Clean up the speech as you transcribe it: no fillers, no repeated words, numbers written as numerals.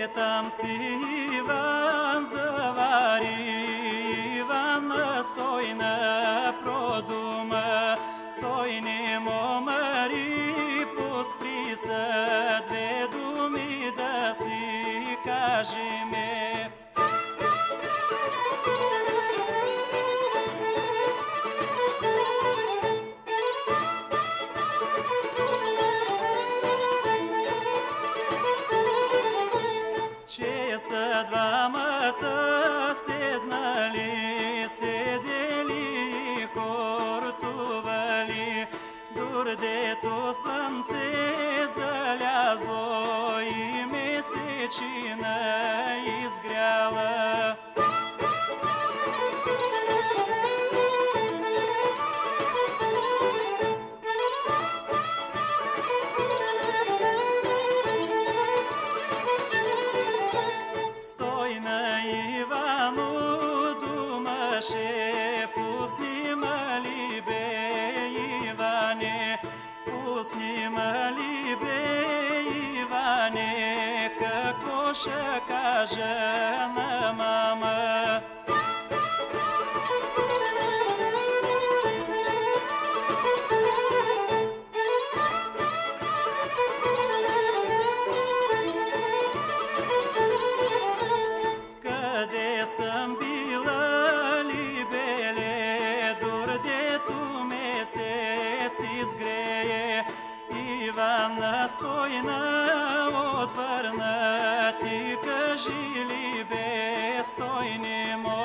там си Иван завари, Иван настойна продума, стойни момари, поспри са две думи да си кажеме. Че са двамата седнали, седели, хортували, дурдето слънце залязло и месечина изгряла. Пусни мали бе, Иване, пусни мали бе, Иване, какво ще кажа на мама? Къде съм била изгрее, Иван настойна отвърна, ти кажи ли бе, стойни мои?